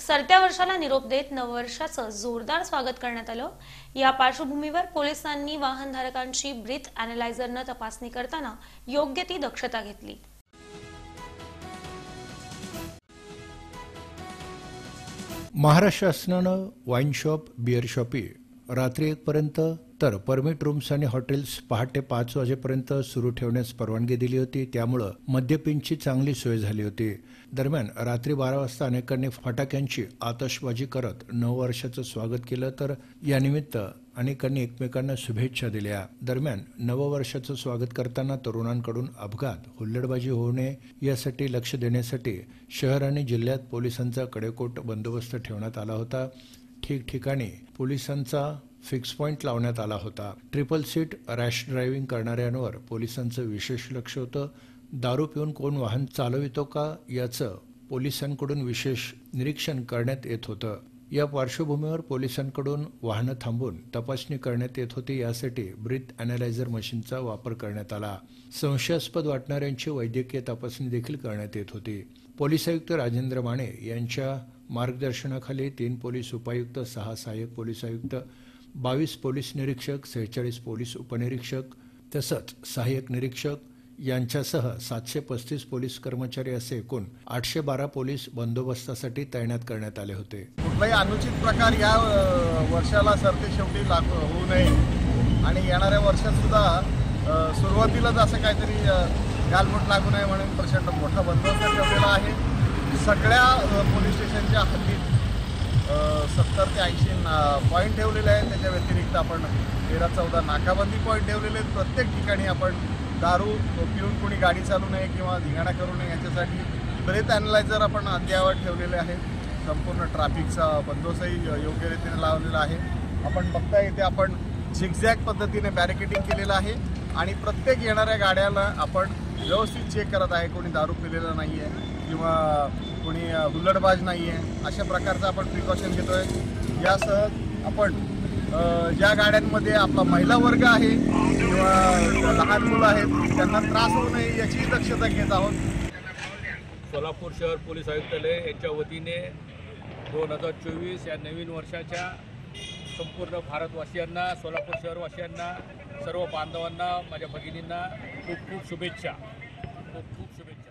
सरत्या वर्षाला निरोप देत नववर्षाचं जोरदार स्वागत करण्यात आलं। या पार्श्वभूमीवर पोलिसांनी वाहनधारकांची ब्रीथ अॅनालायझरनं तपासणी करताना योग्य ती दक्षता घेतली। महाराष्ट्र शासनानं वाईन शॉप, बिअर शॉपी रात्री 1 पर्यंत तर परमिट रूम्स आणि हॉटेल्स पहाटे 5 वाजेपर्यंत सुरू ठेवण्यास परवानगी दिली होती। त्यामुळे मद्यपींची चांगली सोय झाली होती। दरम्यान रात्री 12 वाजता अनेकांनी फटाक्यांची आतषबाजी करत नववर्षाचं स्वागत केलं, तर यानिमित्त अनेकांनी एकमेकांना शुभेच्छा दिल्या। दरम्यान नववर्षाचं स्वागत करताना तरुणांकडून अपघात, हुल्लडबाजी होऊ नये यासाठी लक्ष देण्यासाठी शहर आणि जिल्ह्यात पोलिसांचा कडेकोट बंदोबस्त ठेवण्यात आला होता। ठिकठिकाणी पोलिसांचा फिक्स पॉइंट लावण्यात आला होता। ट्रिपल सीट रॅश ड्रायव्हिंग करणाऱ्यांवर पोलिसांचं विशेष लक्ष होतं। दारू पिऊन कोण वाहन चालवितो का याचं पोलिसांकडून विशेष निरीक्षण करण्यात येत होतं। या पार्श्वभूमीवर पोलिसांकडून वाहनं थांबवून तपासणी करण्यात येत होती। यासाठी ब्रीथ अॅनालायझर मशीनचा वापर करण्यात आला। संशयास्पद वाटणाऱ्यांची वैद्यकीय तपासणी देखील करण्यात येत होती। पोलीस आयुक्त राजेंद्र माने यांच्या मार्गदर्शनाखाली 3 पोलीस उपायुक्त, 6 सहाय्यक पोलीस आयुक्त, 22 पोलीस निरीक्षक, 46 पोलीस उपनिरीक्षक तसंच सहाय्यक निरीक्षक यांच्यासह 735 पोलीस कर्मचारी असे एकूण 812 पोलीस बंदोबस्तासाठी तैनात करण्यात आले होते। कुठलाही अनुचित प्रकार या वर्षाला सरते शेवटी लागू होऊ नये आणि येणाऱ्या वर्षात सुद्धा सुरुवातीलाच असं काहीतरी गालबोट लागू नये म्हणून प्रचंड मोठा बंदोबस्त ठेवलेला आहे। सगळ्या पोलीस स्टेशनच्या हद्दीत 70 ते 80 पॉईंट ठेवलेले आहेत। त्याच्या व्यतिरिक्त आपण 13-14 नाकाबंदी पॉईंट ठेवलेले आहेत। प्रत्येक ठिकाणी आपण दारू पिऊन कोणी गाडी चालू नये किंवा धिंगाणा करू नये याच्यासाठी ब्रेथ अॅनालायझर आपण अद्ययावत ठेवलेले आहेत। संपूर्ण ट्रॅफिकचा बंदोबस्तही योग्य रीतीने लावलेला आहे। आपण बघता इथे आपण झिगझॅग पद्धतीने बॅरिकेडिंग केलेलं आहे आणि प्रत्येक येणाऱ्या गाड्याला आपण व्यवस्थित चेक करत आहे, कोणी दारू पिलेलं नाही आहे किंवा कोणी हुल्लडबाज नाही आहे, अशा प्रकारचं आपण प्रिकॉशन घेतोय। यासह आपण ज्या गाड्यांमध्ये आपला महिला वर्ग आहे किंवा लहान मुलं आहेत त्यांना त्रास होऊ नये याची दक्षता घेत आहोत। सोलापूर शहर पोलीस आयुक्तालय यांच्या वतीने 2024 या नवीन वर्षाच्या संपूर्ण भारतवासियांना, सोलापूर शहरवासियांना, सर्व बांधवांना, माझ्या भगिनींना खूप खूप शुभेच्छा।